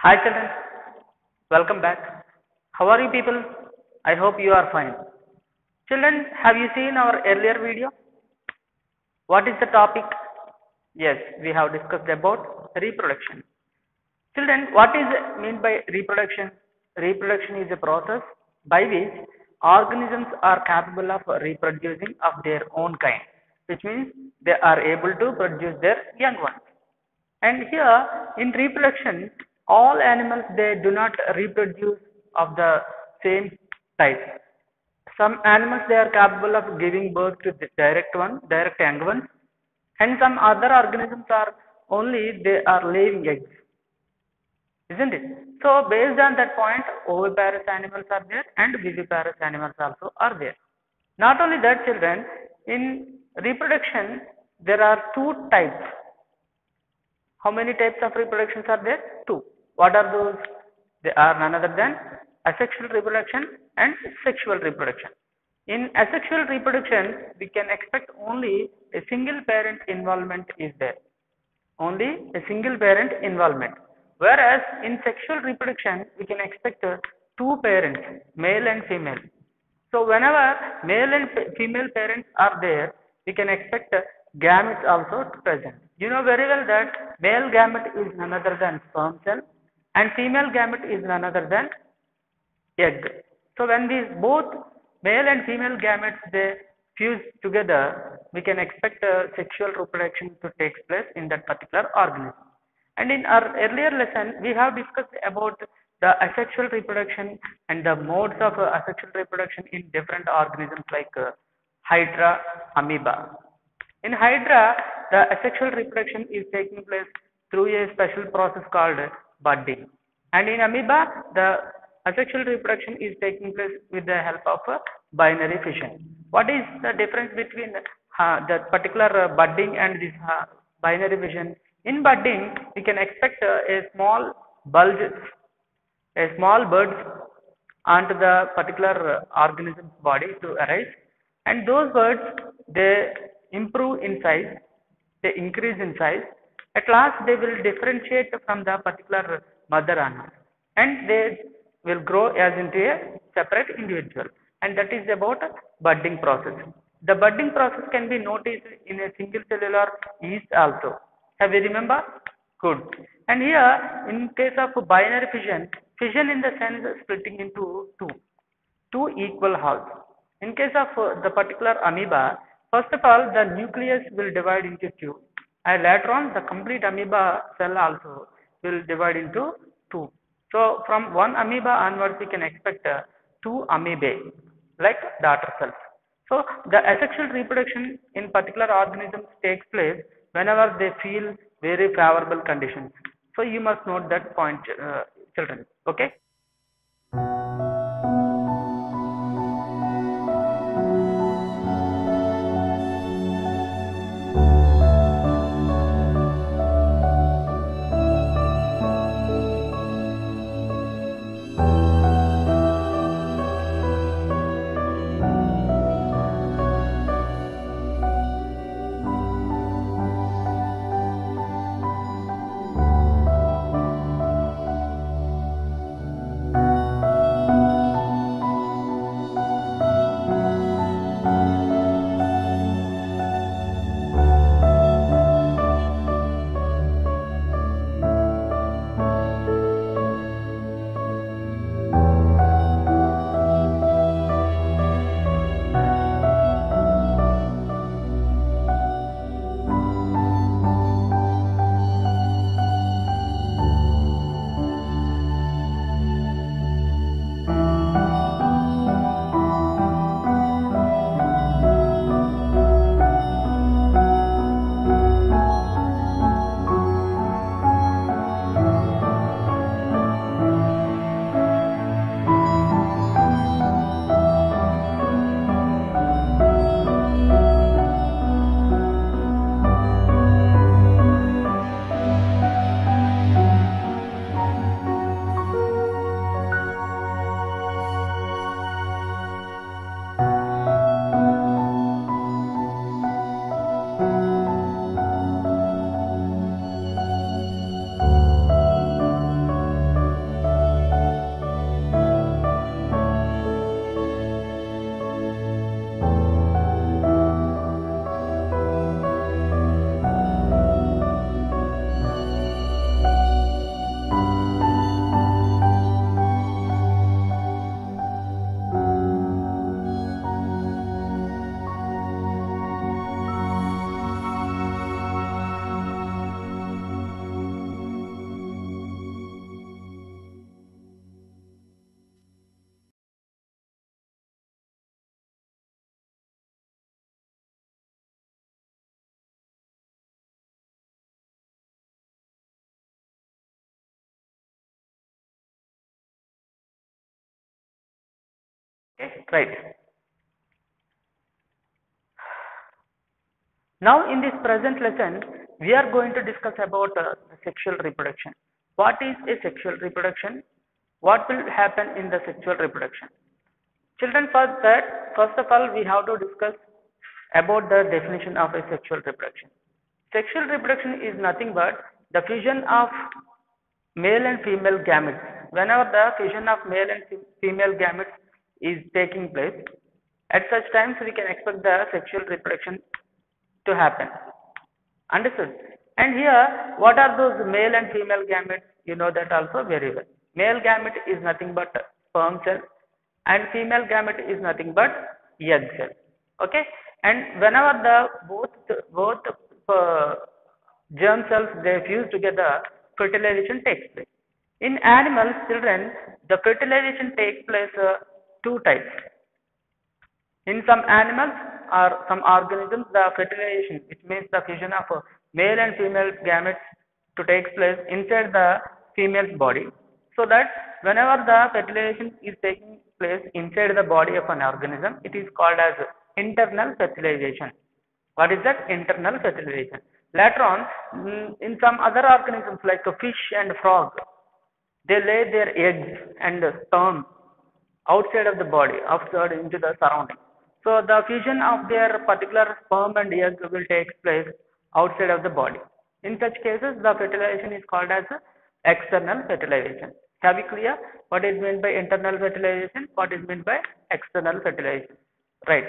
Hi children, welcome back. How are you people? I hope you are fine. Children, have you seen our earlier video? What is the topic? Yes, we have discussed about reproduction. Children, what is mean by reproduction? Reproduction is a process by which organisms are capable of reproducing of their own kind, which means they are able to produce their young ones. And here in reproduction, all animals they do not reproduce of the same type. Some animals they are capable of giving birth to the direct young ones, and some other organisms are only they are laying eggs, isn't it? So based on that point, oviparous animals are there and viviparous animals also are there. Not only that, children, in reproduction there are two types. How many types of reproductions are there? Two. What are those? They are none other than asexual reproduction and sexual reproduction. In asexual reproduction, we can expect only a single parent involvement is there. Only a single parent involvement. Whereas in sexual reproduction, we can expect two parents, male and female. So whenever male and female parents are there, we can expect gametes also to present. You know very well that male gamete is none other than sperm cell and female gamete is none other than egg. So when these both male and female gametes they fuse together, we can expect sexual reproduction to take place in that particular organism. And in our earlier lesson, we have discussed about the asexual reproduction and the modes of asexual reproduction in different organisms like Hydra, amoeba. In Hydra, the asexual reproduction is taking place through a special process called budding. And in amoeba, the asexual reproduction is taking place with the help of binary fission. What is the difference between the particular budding and this binary fission? In budding, we can expect a small bulge, a small buds onto the particular organism's body to arise, and those birds they improve in size, they increase in size. At last, they will differentiate from the particular mother animal, and they will grow as into a separate individual, and that is about budding process. The budding process can be noticed in a single cellular yeast also. Have you remember? Good. And here, in case of binary fission, fission in the sense splitting into two equal halves. In case of the particular amoeba, first of all, the nucleus will divide into two, and later on, the complete amoeba cell also will divide into two. So, from one amoeba onwards, we can expect two amoebae, like daughter cells. So, the asexual reproduction in particular organisms takes place whenever they feel very favorable conditions. So, you must note that point, children. Okay. Okay, right. Now in this present lesson, we are going to discuss about sexual reproduction. What is a sexual reproduction? What will happen in the sexual reproduction? Children, for that, first of all, we have to discuss about the definition of a sexual reproduction. Sexual reproduction is nothing but the fusion of male and female gametes. Whenever the fusion of male and female gametes is taking place, at such times we can expect the sexual reproduction to happen. Understood? And here, what are those male and female gametes? You know that also very well. Male gamete is nothing but sperm cell, and female gamete is nothing but egg cell. Okay? And whenever the both germ cells they fuse together, fertilization takes place. In animals, children, the fertilization takes place two types. In some animals or some organisms, the fertilization, which means the fusion of male and female gametes to take place inside the female's body, so that whenever the fertilization is taking place inside the body of an organism, it is called as internal fertilization. What is that? Internal fertilization. Later on, in some other organisms like a fish and frog, they lay their eggs and sperm outside of the body, outside into the surrounding. So the fusion of their particular sperm and egg will take place outside of the body. In such cases, the fertilization is called as external fertilization. Have you clear what is meant by internal fertilization? What is meant by external fertilization? Right.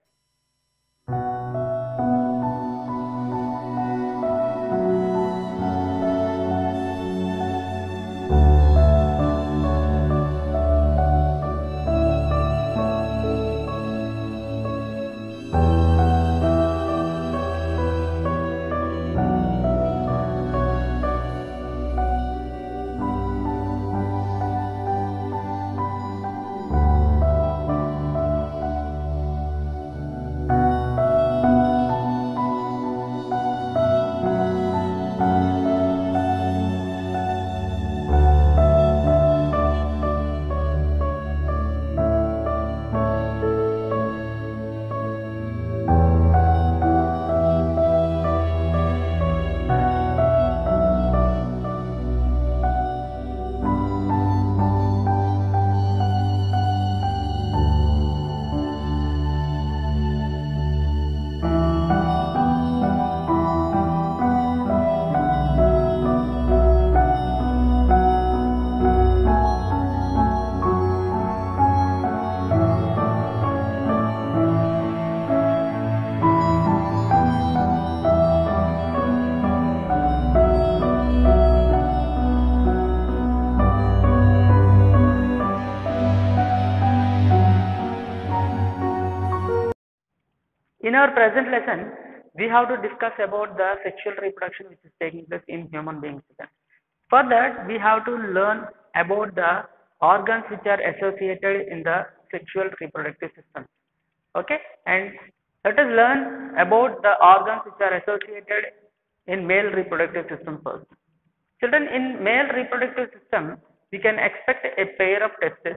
In our present lesson, we have to discuss about the sexual reproduction which is taking place in human beings. For that, we have to learn about the organs which are associated in the sexual reproductive system. Okay, and let us learn about the organs which are associated in male reproductive system first. Children, in male reproductive system, we can expect a pair of testes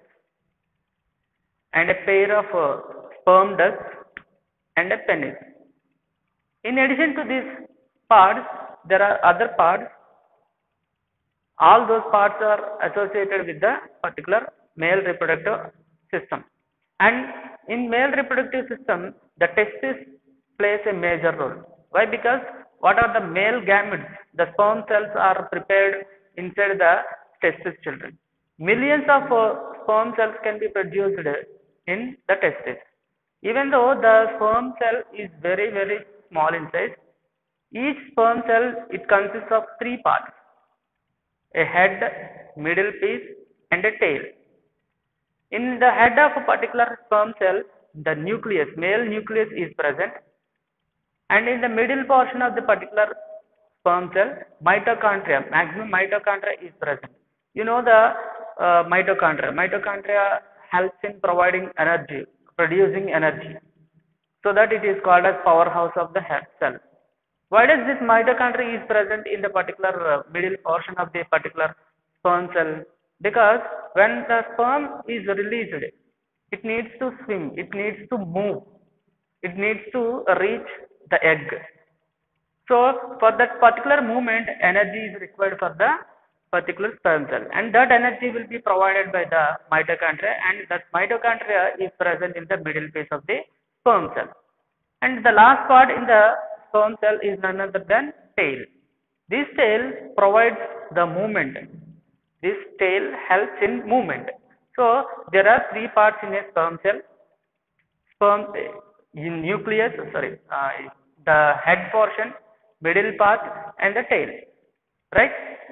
and a pair of sperm ducts and a penis. In addition to these parts, there are other parts. All those parts are associated with the particular male reproductive system. And in male reproductive system, the testis plays a major role. Why? Because what are the male gametes? The sperm cells are prepared inside the testis, children. Millions of sperm cells can be produced in the testis. Even though the sperm cell is very, very small in size, each sperm cell, it consists of three parts: a head, middle piece and a tail. In the head of a particular sperm cell, the nucleus, male nucleus is present, and in the middle portion of the particular sperm cell, mitochondria, maximum mitochondria is present. You know the mitochondria. Mitochondria helps in providing energy, producing energy, so that it is called as powerhouse of the head cell. Why does this mitochondria is present in the particular middle portion of the particular sperm cell? Because when the sperm is released, It needs to swim, it needs to move, it needs to reach the egg. So for that particular movement, energy is required for the particular sperm cell, and that energy will be provided by the mitochondria, and that mitochondria is present in the middle phase of the sperm cell. And the last part in the sperm cell is none other than tail. This tail provides the movement. This tail helps in movement. So there are three parts in a sperm cell: sperm in nucleus, sorry, the head portion, middle part, and the tail. Right?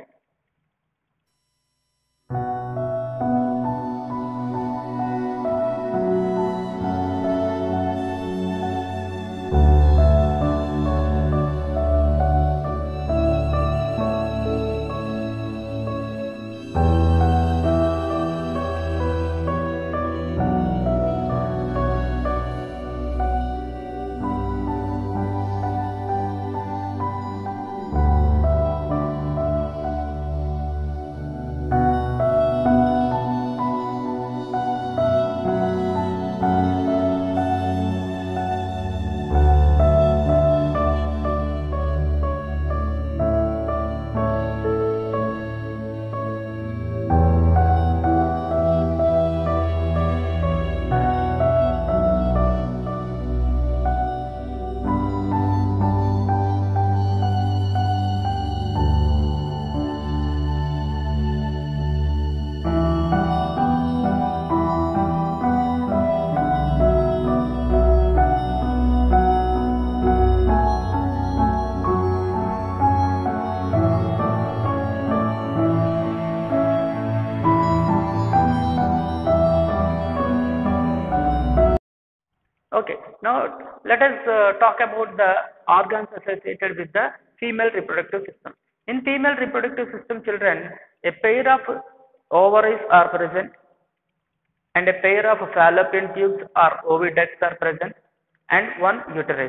Okay, now let us talk about the organs associated with the female reproductive system. In female reproductive system, children, a pair of ovaries are present, and a pair of fallopian tubes or oviducts are present, and one uterus.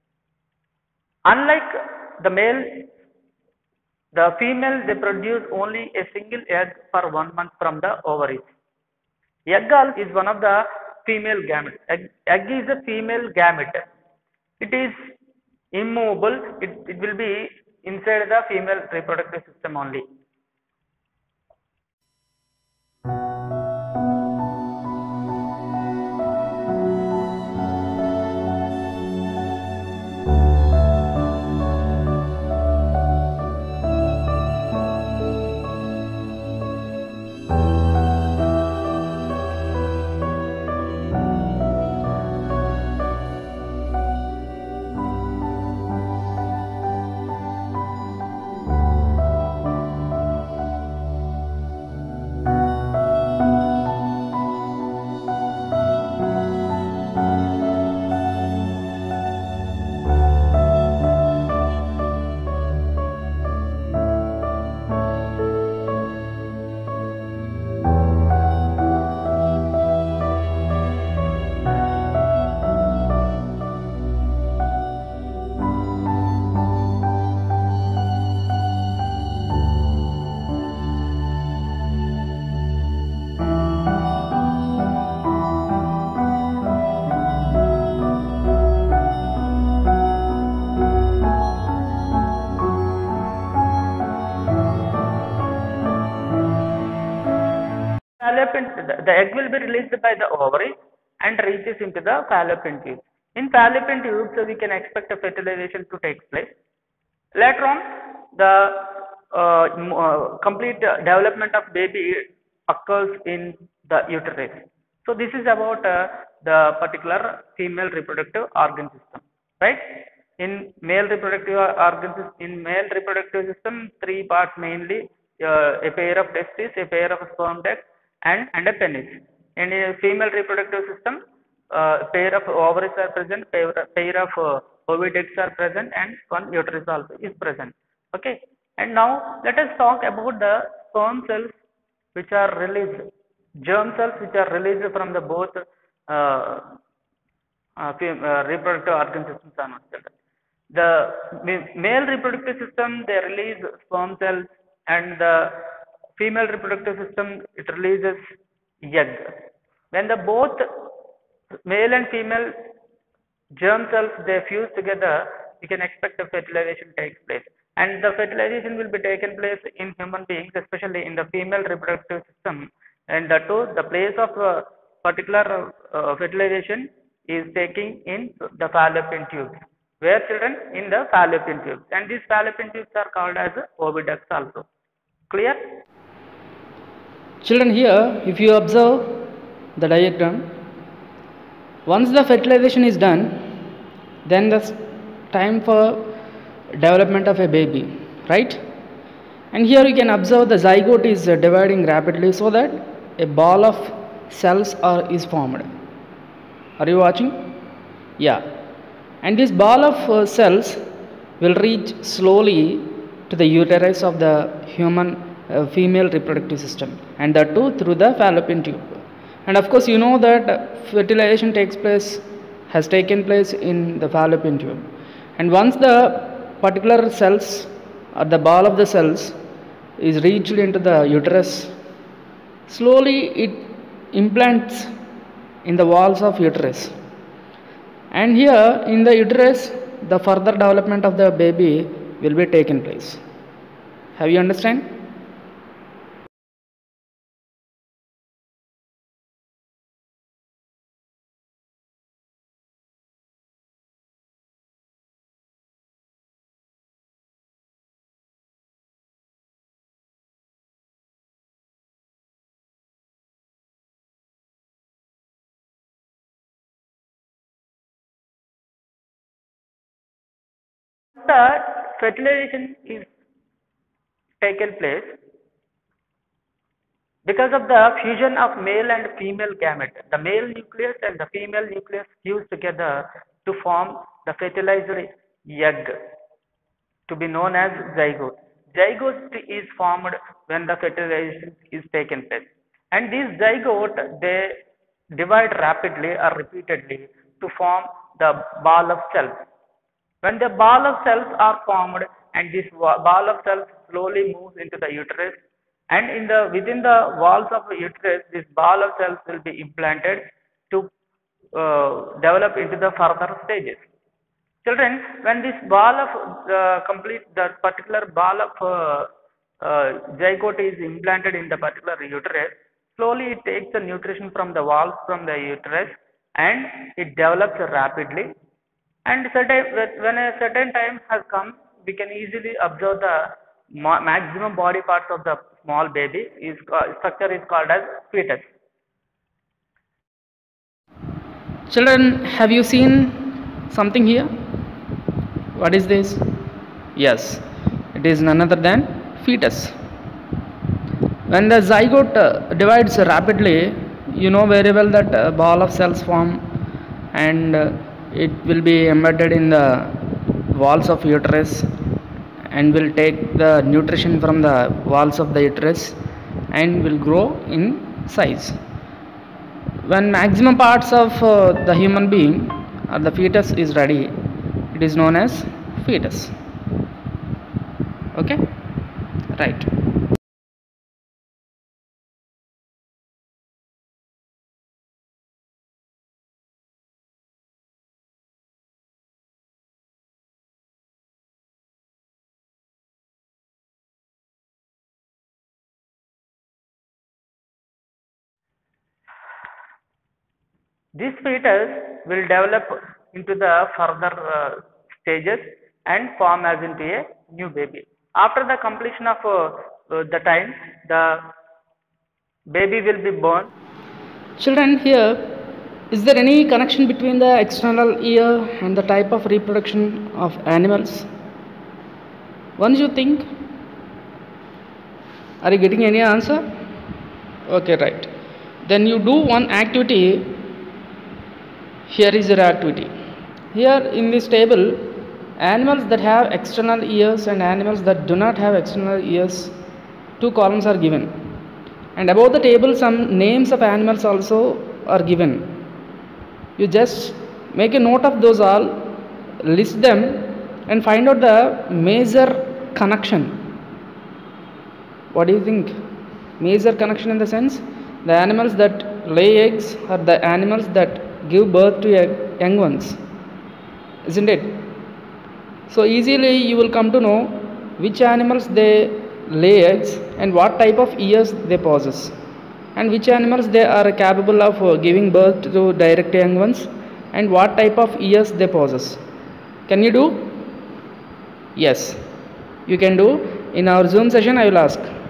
Unlike the male, the female, they produce only a single egg for 1 month from the ovaries. Egg is one of the female gametes. Egg is a female gamete. It is immovable. It will be inside the female reproductive system only. The egg will be released by the ovary and reaches into the fallopian tube. In fallopian tube, so we can expect a fertilization to take place. Later on, the complete development of baby occurs in the uterus. So this is about the particular female reproductive organ system, right? In male reproductive system, three parts mainly: a pair of testes, a pair of sperm ducts, and a penis. In a female reproductive system, pair of ovaries are present, pair of oviducts are present, and one uterus also is present. Okay, and now let us talk about the sperm cells which are released, germ cells which are released from the both reproductive organ systems are not children. The male reproductive system, they release sperm cells, and the female reproductive system, it releases egg. When the both male and female germ cells they fuse together, you can expect the fertilization takes place. And the fertilization will be taken place in human beings, especially in the female reproductive system. And that too, the place of particular fertilization is taking in the fallopian tubes. Where children? In the fallopian tubes. And these fallopian tubes are called as oviducts also. Clear? Children, here if you observe the diagram, once the fertilization is done, then the time for development of a baby, right? And here you can observe the zygote is dividing rapidly so that a ball of cells is formed. Are you watching? Yeah. And this ball of cells will reach slowly to the uterus of the human female reproductive system, and that too through the fallopian tube. And of course you know that fertilization has taken place in the fallopian tube. And once the particular cells or the ball of the cells is reached into the uterus, slowly it implants in the walls of uterus. And here in the uterus, the further development of the baby will be taken place. Have you understand? The fertilization is taken place because of the fusion of male and female gamete. The male nucleus and the female nucleus fuse together to form the fertilized egg, to be known as zygote. Zygote is formed when the fertilization is taken place. And these zygote, they divide rapidly or repeatedly to form the ball of cells. When the ball of cells are formed and this ball of cells slowly moves into the uterus, and within the walls of the uterus, this ball of cells will be implanted to develop into the further stages. Children, when this ball of the particular ball of zygote is implanted in the particular uterus, slowly it takes the nutrition from the walls from the uterus and it develops rapidly. And when a certain time has come, we can easily observe the maximum body parts of the small baby. Structure is called as fetus. Children, have you seen something here? What is this? Yes, it is none other than fetus. When the zygote divides rapidly, you know very well that a ball of cells form, and it will be embedded in the walls of uterus and will take the nutrition from the walls of the uterus and will grow in size. When maximum parts of the human being or the fetus is ready, it is known as fetus. Okay, right. This fetus will develop into the further stages and form as into a new baby. After the completion of the time, the baby will be born. Children, here, is there any connection between the external ear and the type of reproduction of animals? Once you think, are you getting any answer? Okay, right. Then you do one activity. Here is your activity. Here in this table, animals that have external ears and animals that do not have external ears, 2 columns are given. And above the table, some names of animals also are given. You just make a note of those all, list them, and find out the major connection. What do you think? Major connection in the sense, the animals that lay eggs are the animals that give birth to young ones, isn't it? So easily you will come to know which animals they lay eggs and what type of ears they possess, and which animals they are capable of giving birth to direct young ones, and what type of ears they possess. Can you do? Yes, you can do. In our Zoom session I will ask.